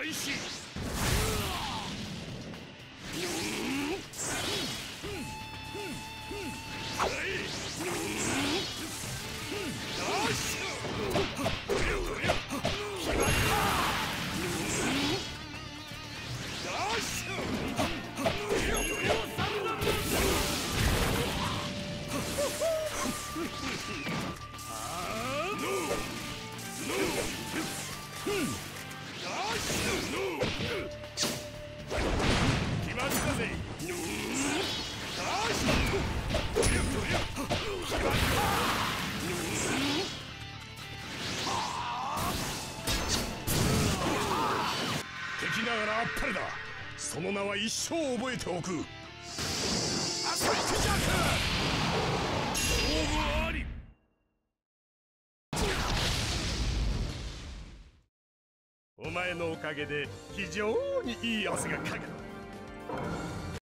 開始。敵ながらあっぱれだ。その名は一生覚えておく。アサイクジャック、勝負あり。お前のおかげで非常にいい汗がかけた。